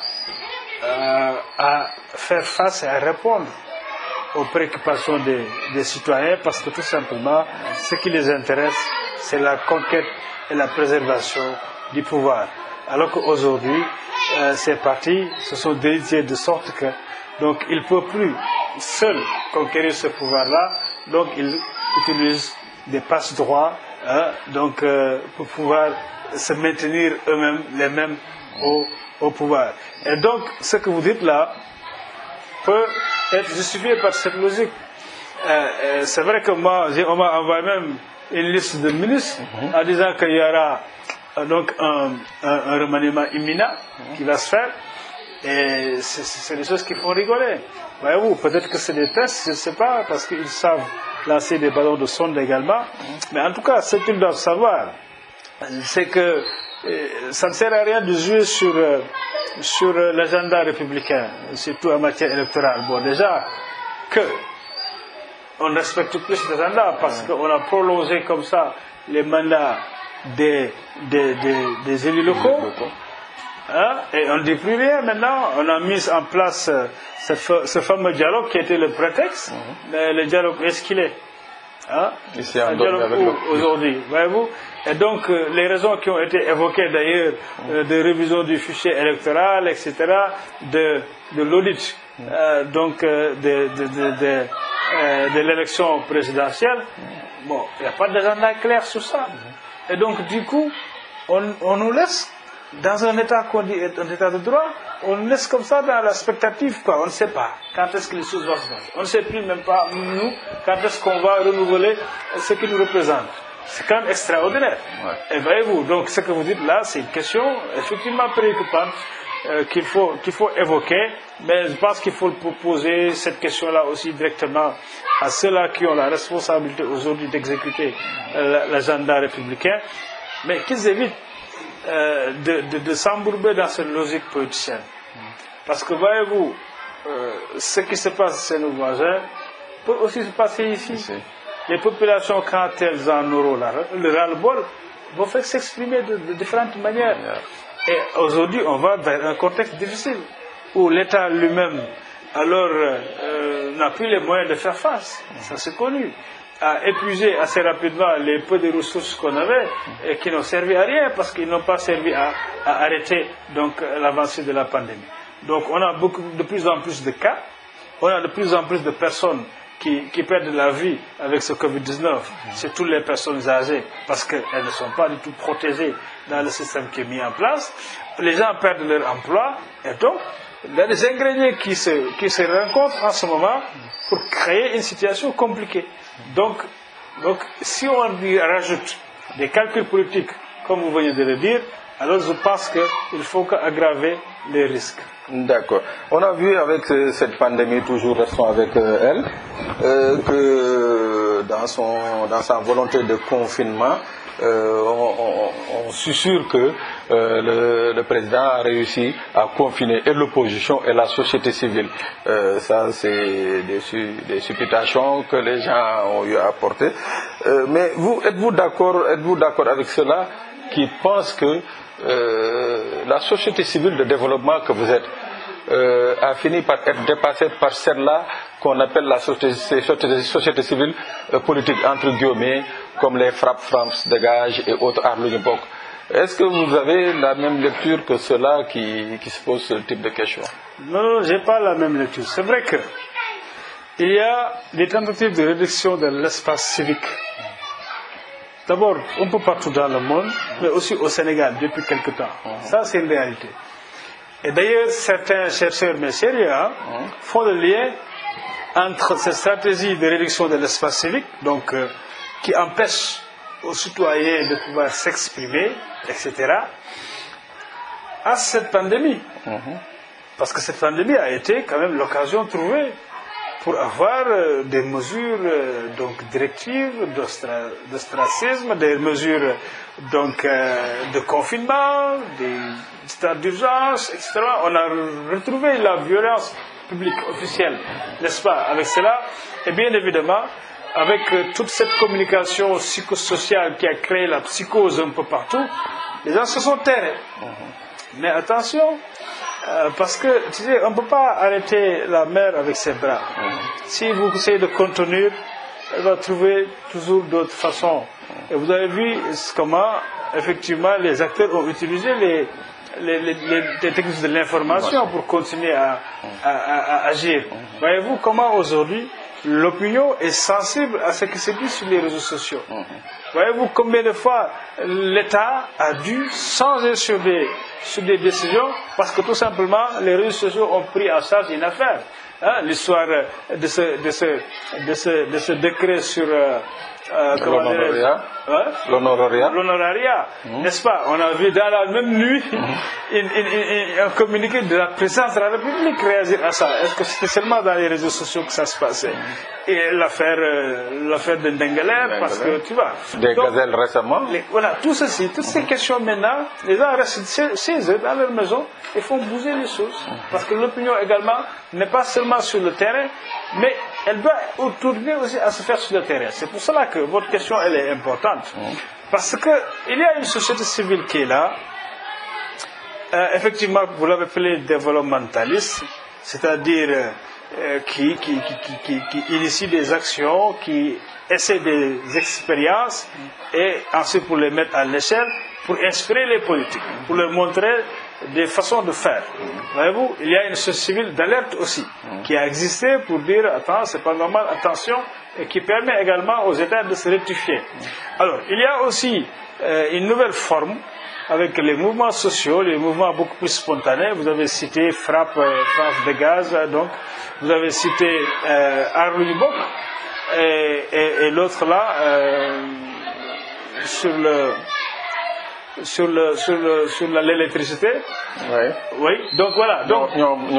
à faire face et à répondre aux préoccupations des citoyens, parce que tout simplement, ce qui les intéresse, c'est la conquête et la préservation du pouvoir. Alors qu'aujourd'hui, ces partis se sont délités de sorte que donc ils ne peuvent plus seuls conquérir ce pouvoir-là, donc ils utilisent des passe-droits pour pouvoir se maintenir eux-mêmes, les mêmes au pouvoir. Et donc, ce que vous dites là peut être justifié par cette logique. C'est vrai que moi, on m'a envoyé même une liste de ministres en disant qu'il y aura donc un remaniement imminent qui va se faire. Et c'est des choses qui font rigoler. Voyez-vous, peut-être que c'est des tests, je ne sais pas, parce qu'ils savent lancer des ballons de sonde également. Mais en tout cas, ce qu'ils doivent savoir, c'est que ça ne sert à rien de jouer sur l'agenda républicain, surtout en matière électorale. Bon, déjà, on respecte plus cet agenda parce qu'on a prolongé comme ça les mandats des élus locaux. Et on ne dit plus rien maintenant. On a mis en place ce fameux dialogue qui était le prétexte. Mais le dialogue, est-ce qu'il est Ici, un dialogue aujourd'hui, voyez-vous. Et donc, les raisons qui ont été évoquées d'ailleurs, de révision du fichier électoral, etc., de l'audit, de l'élection présidentielle, bon, il n'y a pas d'agenda clair sur ça. Et donc, du coup, on nous laisse dans un état qu'on dit un état de droit, on nous laisse comme ça dans la spectative, quoi. On ne sait pas quand est-ce que les choses vont se passer. On ne sait plus même pas, nous, quand est-ce qu'on va renouveler ce qui nous représente. C'est quand même extraordinaire. Ouais. Et voyez-vous, donc ce que vous dites là, c'est une question effectivement préoccupante qu'il faut évoquer, mais je pense qu'il faut poser cette question-là aussi directement à ceux-là qui ont la responsabilité aujourd'hui d'exécuter l'agenda républicain, mais qu'ils évitent de s'embourber dans cette logique politicienne. Parce que voyez-vous, ce qui se passe chez nos voisins peut aussi se passer ici. Les populations, quand elles en auront le ras-le-bol, vont faire s'exprimer de différentes manières. Et aujourd'hui, on va vers un contexte difficile. où l'État lui-même alors n'a plus les moyens de faire face, ça c'est connu, a épuisé assez rapidement les peu de ressources qu'on avait et qui n'ont servi à rien parce qu'ils n'ont pas servi à arrêter donc l'avancée de la pandémie. Donc on a de plus en plus de cas, on a de plus en plus de personnes qui perdent la vie avec ce Covid-19, c'est toutes les personnes âgées parce qu'elles ne sont pas du tout protégées dans le système qui est mis en place. Les gens perdent leur emploi et donc il y a des ingrédients qui se rencontrent en ce moment pour créer une situation compliquée. Donc si on rajoute des calculs politiques, comme vous venez de le dire, alors je pense qu'il faut aggraver les risques. D'accord. On a vu avec cette pandémie, toujours restons avec elle, que dans sa volonté de confinement, on susurre que le président a réussi à confiner et l'opposition et la société civile. Ça, c'est des supputations que les gens ont eu à apporter. Mais êtes-vous d'accord avec ceux-là qui pensent que la société civile de développement que vous êtes a fini par être dépassée par celle-là qu'on appelle la société civile politique, entre guillemets, comme les frappes France Dégage et autres Arlunibok. Est-ce que vous avez la même lecture que ceux-là qui se posent ce type de questions? Non, je n'ai pas la même lecture. C'est vrai que il y a des tentatives de réduction de l'espace civique. D'abord, un peu partout dans le monde, mais aussi au Sénégal depuis quelque temps. Ça, c'est une réalité. Et d'ailleurs, certains chercheurs, mais sérieux, font le lien entre cette stratégie de réduction de l'espace civique, donc qui empêche aux citoyens de pouvoir s'exprimer, etc., à cette pandémie. Parce que cette pandémie a été quand même l'occasion trouvée pour avoir des mesures donc directives d'ostracisme, des mesures donc de confinement, des états d'urgence, etc. On a retrouvé la violence publique officielle, n'est-ce pas, avec cela, et bien évidemment avec toute cette communication psychosociale qui a créé la psychose un peu partout, les gens se sont terrés. Mais attention, parce que tu sais, on ne peut pas arrêter la mer avec ses bras. Si vous essayez de contenir, elle va trouver toujours d'autres façons. Et vous avez vu comment, effectivement, les acteurs ont utilisé les techniques de l'information pour continuer à agir. Voyez-vous comment aujourd'hui l'opinion est sensible à ce qui se dit sur les réseaux sociaux. Voyez-vous combien de fois l'État a dû changer sur des décisions parce que tout simplement les réseaux sociaux ont pris en charge une affaire. L'histoire de ce décret sur l'honorariat, n'est-ce pas? On a vu dans la même nuit un communiqué de la présidence de la République réagir à ça. Est-ce que c'était seulement dans les réseaux sociaux que ça se passait? Et l'affaire de Dengeler, parce que tu vois. Des gazelles récemment. Voilà, tout ceci, toutes ces questions maintenant, les gens restent chez eux, dans leur maison, et font bouger les choses. Parce que l'opinion également n'est pas seulement sur le terrain, mais elle doit tourner aussi à se faire sur le terrain. C'est pour cela que votre question, elle est importante. Parce qu'il y a une société civile qui est là. Effectivement, vous l'avez appelé développementaliste, c'est-à-dire qui initie des actions, qui essaie des expériences et ensuite pour les mettre à l'échelle, pour inspirer les politiques, pour leur montrer des façons de faire. Voyez-vous, il y a une société civile d'alerte aussi, qui a existé pour dire, attends, c'est pas normal, attention, et qui permet également aux États de se rectifier. Alors, il y a aussi une nouvelle forme, avec les mouvements sociaux, les mouvements beaucoup plus spontanés. Vous avez cité Frappe France Dégage, donc vous avez cité Arlunibok, et l'autre là, sur l'électricité. Oui, donc voilà. Donc,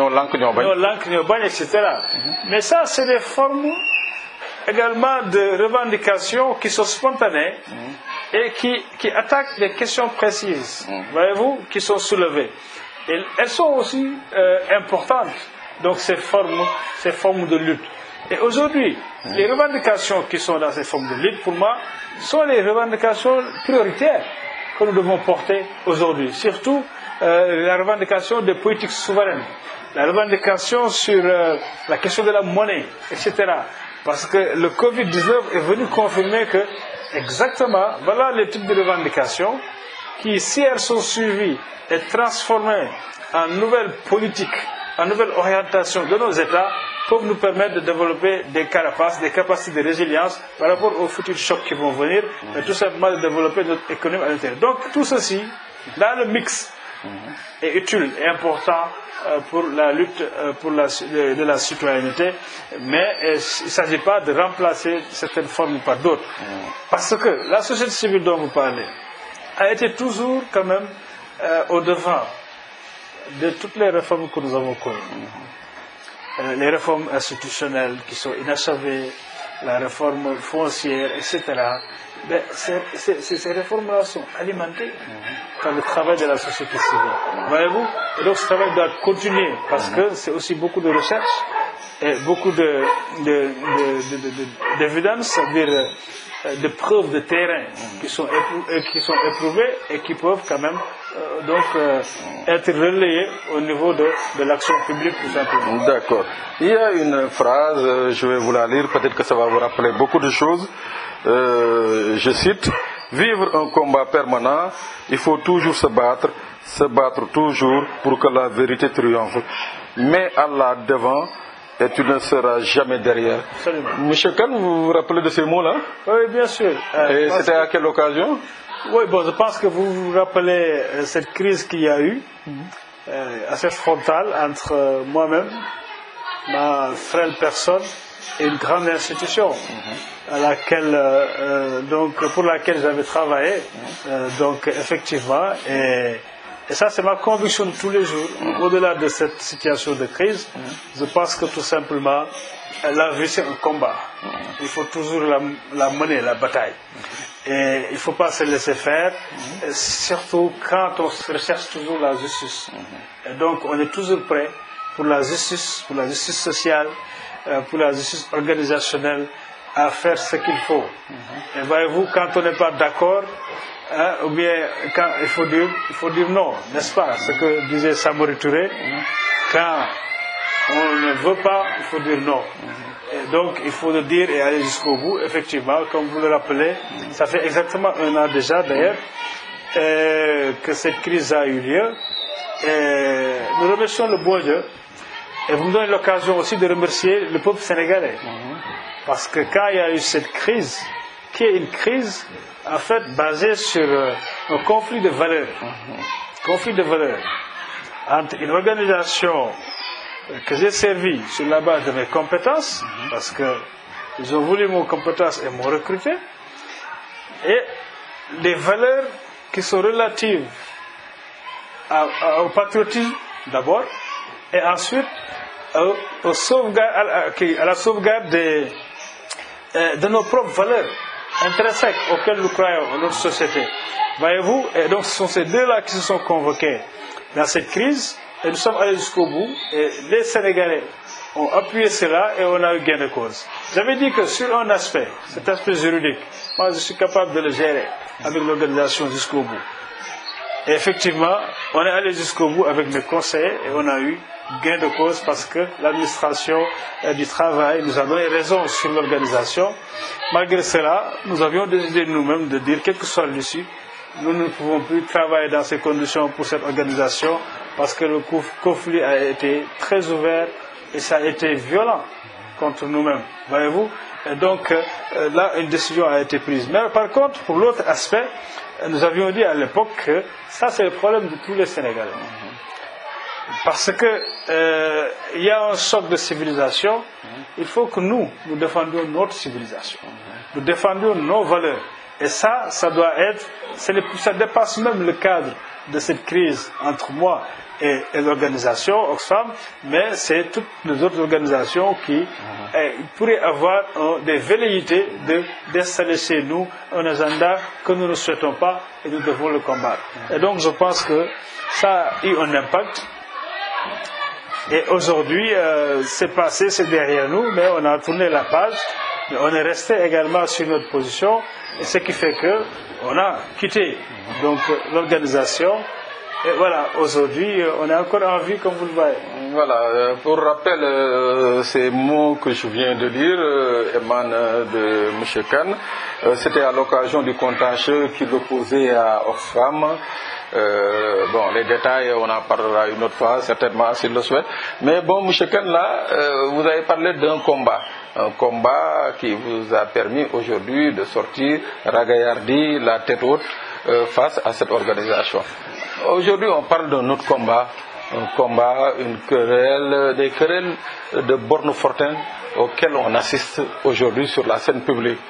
etc. Mais ça, c'est des formes également de revendications qui sont spontanées et qui attaquent des questions précises, voyez-vous, qui sont soulevées. Et elles sont aussi importantes, donc ces formes de lutte. Et aujourd'hui, les revendications qui sont dans ces formes de lutte, pour moi, sont les revendications prioritaires que nous devons porter aujourd'hui. Surtout la revendication des politiques souveraines, la revendication sur la question de la monnaie, etc. Parce que le Covid-19 est venu confirmer que, exactement, voilà les types de revendications qui, si elles sont suivies et transformées en nouvelles politiques, en nouvelle orientation de nos États, peuvent nous permettre de développer des carapaces, des capacités de résilience par rapport aux futurs chocs qui vont venir, et tout simplement de développer notre économie à l'intérieur. Donc tout ceci, dans le mix, est utile et important pour la lutte de la citoyenneté, mais il ne s'agit pas de remplacer certaines formes par d'autres. Parce que la société civile dont vous parlez a été toujours quand même au-devant de toutes les réformes que nous avons connues. Les réformes institutionnelles qui sont inachevées, la réforme foncière, etc. Ben, ces réformes-là sont alimentées par le travail de la société civile. Voyez-vous? Et donc ce travail doit continuer parce que c'est aussi beaucoup de recherche et beaucoup d'évidence, c'est-à-dire de preuves de terrain qui sont éprouvées et qui peuvent quand même être relayées au niveau de l'action publique tout simplement. D'accord. Il y a une phrase, je vais vous la lire, peut-être que ça va vous rappeler beaucoup de choses. Je cite: vivre un combat permanent, il faut toujours se battre toujours pour que la vérité triomphe. Mets Allah devant et tu ne seras jamais derrière. Absolument. Monsieur Kane, vous vous rappelez de ces mots-là? Oui, bien sûr. Et c'était à quelle occasion? Oui, bon, je pense que vous vous rappelez cette crise qu'il y a eu, assez frontale entre moi-même, ma frêle personne, et une grande institution à laquelle, pour laquelle j'avais travaillé. Donc, effectivement, et ça, c'est ma conviction de tous les jours. Au-delà de cette situation de crise, je pense que tout simplement, la vie, c'est un combat. Il faut toujours la mener, la bataille. Et il ne faut pas se laisser faire, surtout quand on recherche toujours la justice. Et donc, on est toujours prêt pour la justice sociale, pour la justice organisationnelle, à faire ce qu'il faut. Et voyez-vous, quand on n'est pas d'accord, ou bien quand il faut dire non, n'est-ce pas? Ce que disait Samori Touré, quand on ne veut pas, il faut dire non. Et donc il faut le dire et aller jusqu'au bout. Effectivement, comme vous le rappelez, ça fait exactement 1 an déjà d'ailleurs que cette crise a eu lieu. Et nous remercions le bon Dieu. Et vous me donnez l'occasion aussi de remercier le peuple sénégalais. Parce que quand il y a eu cette crise, qui est une crise en fait basée sur un conflit de valeurs. Conflit de valeurs entre une organisation que j'ai servie sur la base de mes compétences, parce qu'ils ont voulu mon compétence et m'ont recruté, et des valeurs qui sont relatives au patriotisme d'abord, et ensuite à la sauvegarde de nos propres valeurs intrinsèques auxquelles nous croyons dans notre société. Voyez-vous, et donc ce sont ces deux-là qui se sont convoqués dans cette crise, et nous sommes allés jusqu'au bout, et les Sénégalais ont appuyé cela et on a eu gain de cause. J'avais dit que sur un aspect, cet aspect juridique, moi je suis capable de le gérer avec l'organisation jusqu'au bout. Et effectivement, on est allé jusqu'au bout avec mes conseillers et on a eu gain de cause parce que l'administration du travail nous a donné raison sur l'organisation. Malgré cela, nous avions décidé nous-mêmes de dire, quelle que soit l'issue, nous ne pouvons plus travailler dans ces conditions pour cette organisation parce que le conflit a été très ouvert et ça a été violent contre nous-mêmes, voyez-vous. Et donc là, une décision a été prise. Mais par contre, pour l'autre aspect, nous avions dit à l'époque que ça c'est le problème de tous les Sénégalais. Parce que il y a un choc de civilisation, il faut que nous défendions notre civilisation, nous défendions nos valeurs. Et ça doit être, ça dépasse même le cadre de cette crise entre moi et l'organisation Oxfam, mais c'est toutes les autres organisations qui pourraient avoir des velléités d'installer chez nous un agenda que nous ne souhaitons pas et nous devons le combattre. Et donc je pense que ça a eu un impact. Et aujourd'hui, c'est passé, c'est derrière nous, mais on a tourné la page, mais on est resté également sur notre position, et ce qui fait que on a quitté donc l'organisation Et voilà, aujourd'hui, on est encore en vie, comme vous le voyez. Voilà, pour rappel, ces mots que je viens de lire émanent de M. Kane. C'était à l'occasion du contentieux qui l'opposait à Oxfam. Bon, les détails, on en parlera une autre fois, certainement, s'il le souhaite. Mais bon, M. Kane, là, vous avez parlé d'un combat. Un combat qui vous a permis aujourd'hui de sortir ragaillardi, la tête haute, face à cette organisation. Aujourd'hui, on parle d'un autre combat. Un combat, une querelle, des querelles de bornes fortins auxquelles on assiste aujourd'hui sur la scène publique.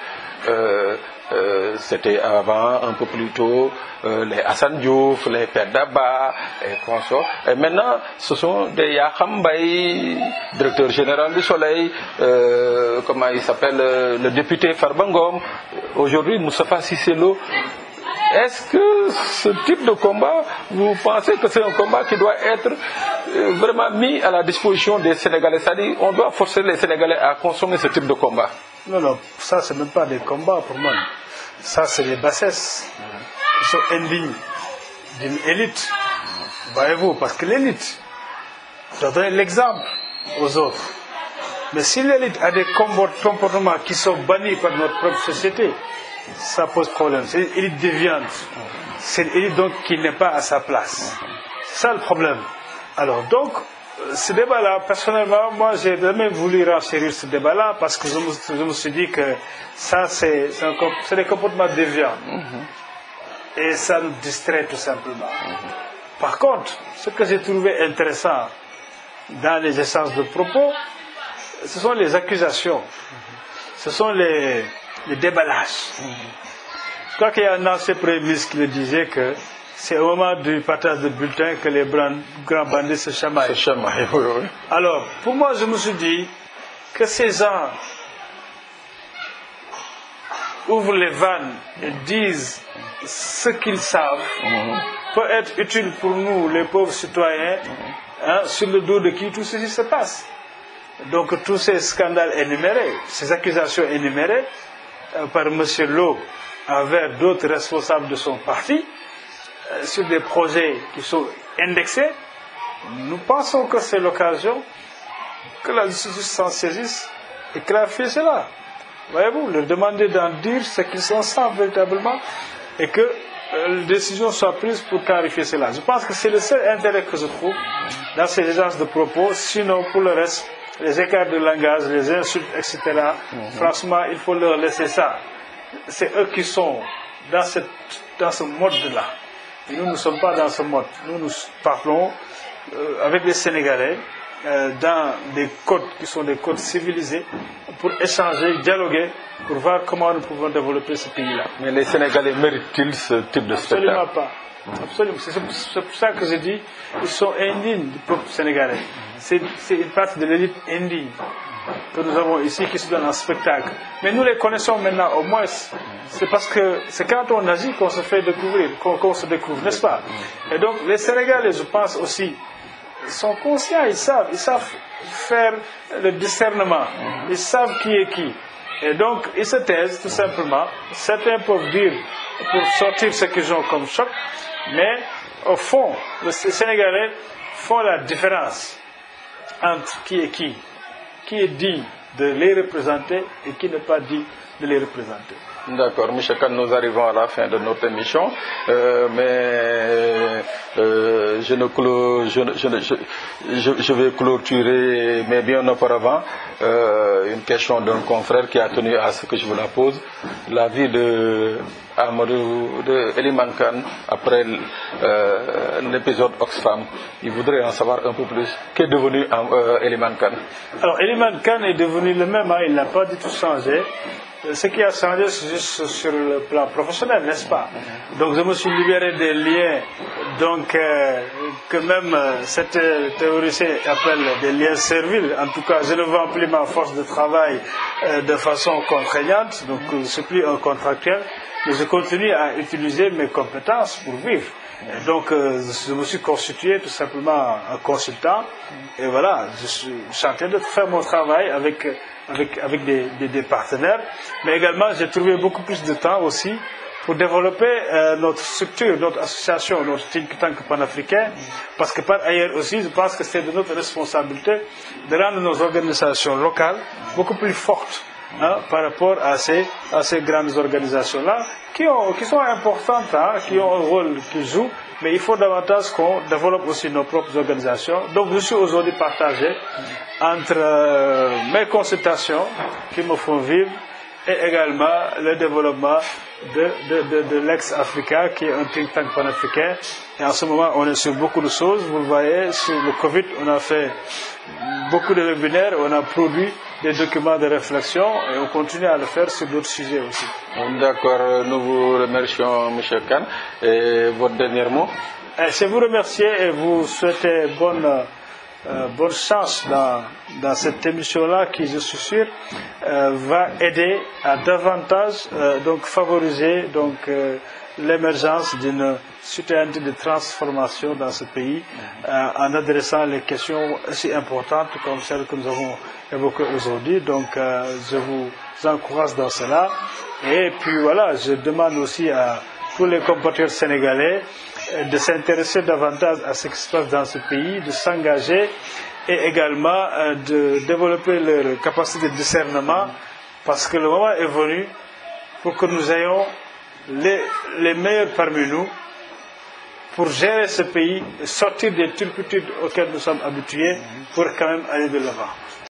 C'était avant, un peu plus tôt, les Hassan Diouf, les Père Daba, et consorts. Et maintenant, ce sont des Yakham Baye, directeur général du Soleil, comment il s'appelle, le député Farbangom. Aujourd'hui, Moustapha Cissé Lo. Est-ce que ce type de combat, vous pensez que c'est un combat qui doit être vraiment mis à la disposition des Sénégalais? C'est-à-dire, on doit forcer les Sénégalais à consommer ce type de combat? Non, non, ça, c'est même pas des combats pour moi. Ça, c'est des bassesses. Ils sont indignes d'une élite. Voyez-vous, parce que l'élite doit donner l'exemple aux autres. Mais si l'élite a des comportements qui sont bannis par notre propre société, ça pose problème. C'est une élite déviante. C'est une élite donc qui n'est pas à sa place. C'est ça le problème. Alors donc, ce débat-là, personnellement, moi j'ai jamais voulu renchérir ce débat-là parce que je me suis dit que ça c'est des comportements déviants. Et ça nous distrait tout simplement. Par contre, ce que j'ai trouvé intéressant dans les échanges de propos, ce sont les accusations. Ce sont les déballages. Je crois qu'il y a un ancien premier ministre qui le disait que c'est au moment du partage de bulletins que les grands bandits se chamaillent. Oui. Alors, pour moi, je me suis dit que ces gens ouvrent les vannes et disent ce qu'ils savent peut être utile pour nous, les pauvres citoyens, sur le dos de qui tout ceci se passe. Donc, tous ces scandales énumérés, ces accusations énumérées par M. Lo envers d'autres responsables de son parti, sur des projets qui sont indexés, nous pensons que c'est l'occasion que la justice s'en saisisse et clarifie cela. Voyez-vous, leur demander d'en dire ce qu'ils en savent véritablement et que les décisions soient prises pour clarifier cela. Je pense que c'est le seul intérêt que je trouve dans ces échanges de propos. Sinon, pour le reste, les écarts de langage, les insultes, etc., franchement, il faut leur laisser ça. C'est eux qui sont dans ce mode-là. Et nous ne sommes pas dans ce mode. Nous parlons avec les Sénégalais dans des codes qui sont des codes civilisés pour échanger, dialoguer, pour voir comment nous pouvons développer ce pays-là. Mais les Sénégalais méritent-ils ce type de spectacle? Absolument pas. Absolument. C'est pour ça que je dis ils sont indignes du peuple sénégalais. C'est une partie de l'élite indigne que nous avons ici qui se donne en spectacle. Mais nous les connaissons maintenant au moins. C'est parce que c'est quand on agit qu'on se fait découvrir, qu'on se découvre, n'est-ce pas? Et donc les Sénégalais, je pense aussi, sont conscients, ils savent faire le discernement, ils savent qui est qui. Et donc ils se taisent tout simplement. Certains peuvent dire pour sortir ce qu'ils ont comme choc, mais au fond, les Sénégalais font la différence entre qui est digne de les représenter et qui n'est pas digne de les représenter. D'accord, M. Kane, nous arrivons à la fin de notre émission, mais je vais clôturer, mais bien auparavant, une question d'un confrère qui a tenu à ce que je vous la pose. L'avis de Eliman Kane après l'épisode Oxfam. Il voudrait en savoir un peu plus. Qu'est devenu Eliman Kane? Alors, Eliman Kane est devenu le même, il n'a pas du tout changé. Ce qui a changé, c'est juste sur le plan professionnel, n'est-ce pas? Donc je me suis libéré des liens que même cette théoricien appelle des liens serviles. En tout cas, je ne vends plus ma force de travail de façon contraignante, donc je ne suis plus un contractuel, mais je continue à utiliser mes compétences pour vivre. Et donc je me suis constitué tout simplement un consultant, et voilà, je suis en train de faire mon travail avec des partenaires, mais également j'ai trouvé beaucoup plus de temps aussi pour développer notre structure, notre association, notre think tank panafricain, parce que par ailleurs aussi, je pense que c'est de notre responsabilité de rendre nos organisations locales beaucoup plus fortes par rapport à ces grandes organisations-là, qui sont importantes, qui ont un rôle qu'ils jouent, mais il faut davantage qu'on développe aussi nos propres organisations. Donc je suis aujourd'hui partagé entre mes consultations qui me font vivre et également le développement de l'ex-Africa, qui est un think tank panafricain. Et en ce moment, on est sur beaucoup de choses. Vous le voyez, sur le Covid, on a fait beaucoup de webinaires, on a produit des documents de réflexion et on continue à le faire sur d'autres sujets aussi. D'accord, nous vous remercions, M. Kane. Et votre dernier mot? Je vous remercie et vous souhaitez bonne chance dans cette émission-là qui, je suis sûr, va aider à davantage favoriser l'émergence d'une citoyenneté de transformation dans ce pays en adressant les questions aussi importantes comme celles que nous avons évoquées aujourd'hui. Donc je vous encourage dans cela. Et puis voilà, je demande aussi à tous les compatriotes sénégalais de s'intéresser davantage à ce qui se passe dans ce pays, de s'engager et également de développer leur capacité de discernement, parce que le moment est venu pour que nous ayons les meilleurs parmi nous pour gérer ce pays et sortir des turpitudes auxquelles nous sommes habitués pour quand même aller de l'avant.